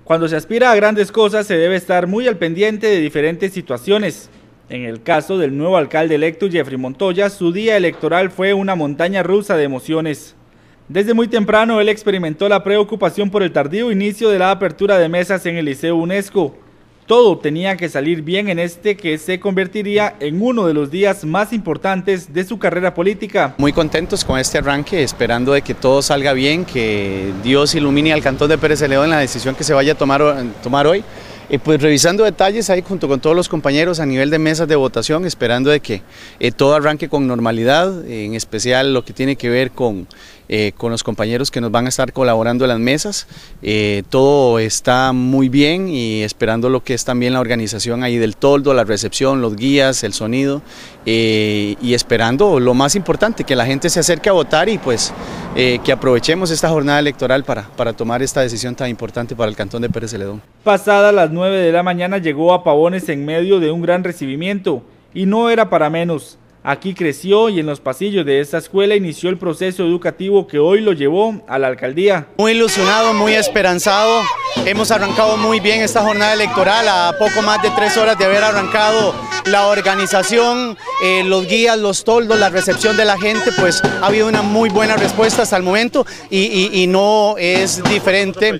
Cuando se aspira a grandes cosas se debe estar muy al pendiente de diferentes situaciones. En el caso del nuevo alcalde electo Jeffrey Montoya, su día electoral fue una montaña rusa de emociones. Desde muy temprano él experimentó la preocupación por el tardío inicio de la apertura de mesas en el Liceo UNESCO. Todo tenía que salir bien en este que se convertiría en uno de los días más importantes de su carrera política. Muy contentos con este arranque, esperando de que todo salga bien, que Dios ilumine al Cantón de Pérez Celedón en la decisión que se vaya a tomar hoy. Pues revisando detalles ahí junto con todos los compañeros a nivel de mesas de votación, esperando de que todo arranque con normalidad, en especial lo que tiene que ver con los compañeros que nos van a estar colaborando en las mesas. Todo está muy bien y esperando lo que es también la organización ahí del toldo, la recepción, los guías, el sonido y esperando lo más importante, que la gente se acerque a votar y pues que aprovechemos esta jornada electoral para tomar esta decisión tan importante para el Cantón de Pérez Celedón. Pasadas las 9 de la mañana llegó a Pavones en medio de un gran recibimiento y no era para menos. Aquí creció y en los pasillos de esta escuela inició el proceso educativo que hoy lo llevó a la alcaldía. Muy ilusionado, muy esperanzado. Hemos arrancado muy bien esta jornada electoral a poco más de 3 horas de haber arrancado la organización, los guías, los toldos, la recepción de la gente, pues ha habido una muy buena respuesta hasta el momento y no es diferente.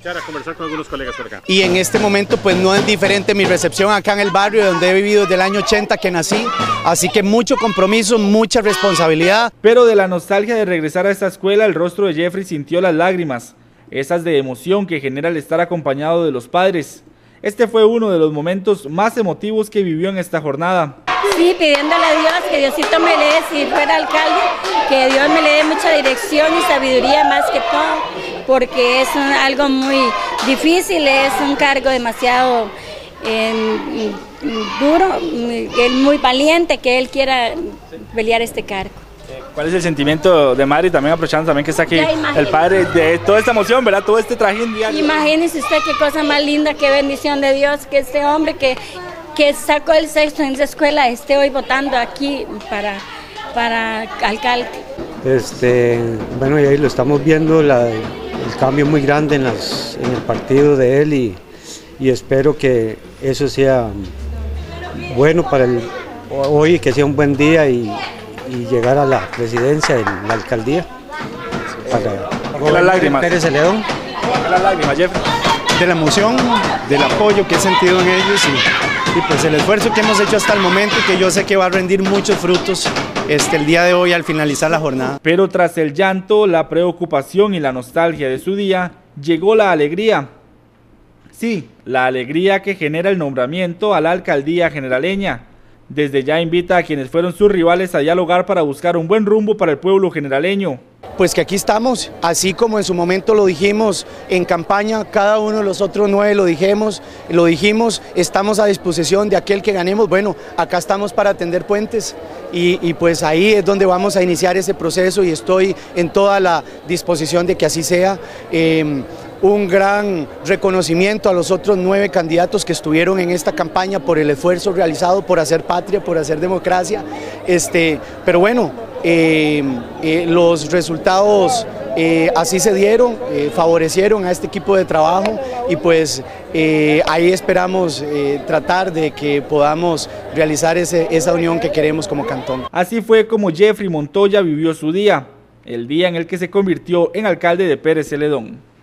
Y en este momento pues no es diferente mi recepción acá en el barrio donde he vivido desde el año 80 que nací, así que mucho compromiso, mucha responsabilidad. Pero de la nostalgia de regresar a esta escuela, el rostro de Jeffrey sintió las lágrimas, esas de emoción que genera el estar acompañado de los padres. Este fue uno de los momentos más emotivos que vivió en esta jornada. Sí, pidiéndole a Dios que Diosito me le dé, si fuera alcalde, que Dios me le dé mucha dirección y sabiduría más que todo, porque es algo muy difícil, es un cargo demasiado duro, él muy valiente que él quiera pelear este cargo. ¿Cuál es el sentimiento de Mari, también aprovechando también que está aquí el padre, de toda esta emoción, ¿verdad? Todo este trajín diario. Imagínese usted qué cosa más linda, qué bendición de Dios, que este hombre que sacó el sexto en esa escuela esté hoy votando aquí para alcalde. Bueno, y ahí lo estamos viendo, el cambio muy grande en el partido de él y espero que eso sea bueno para hoy, que sea un buen día y llegar a la presidencia de la alcaldía para las lágrimas. Pérez Celedón. Las lágrimas, Jeffrey. De la emoción, del apoyo que he sentido en ellos y pues el esfuerzo que hemos hecho hasta el momento, que yo sé que va a rendir muchos frutos el día de hoy al finalizar la jornada. Pero tras el llanto, la preocupación y la nostalgia de su día, llegó la alegría. Sí, la alegría que genera el nombramiento a la alcaldía generaleña. Desde ya invita a quienes fueron sus rivales a dialogar para buscar un buen rumbo para el pueblo generaleño. Pues que aquí estamos, así como en su momento lo dijimos en campaña, cada uno de los otros 9 lo dijimos, estamos a disposición de aquel que ganemos. Bueno, acá estamos para tender puentes y pues ahí es donde vamos a iniciar ese proceso y estoy en toda la disposición de que así sea. Un gran reconocimiento a los otros 9 candidatos que estuvieron en esta campaña por el esfuerzo realizado, por hacer patria, por hacer democracia. Pero bueno, los resultados así se dieron, favorecieron a este equipo de trabajo y pues ahí esperamos tratar de que podamos realizar esa unión que queremos como cantón. Así fue como Jeffrey Montoya vivió su día, el día en el que se convirtió en alcalde de Pérez Celedón.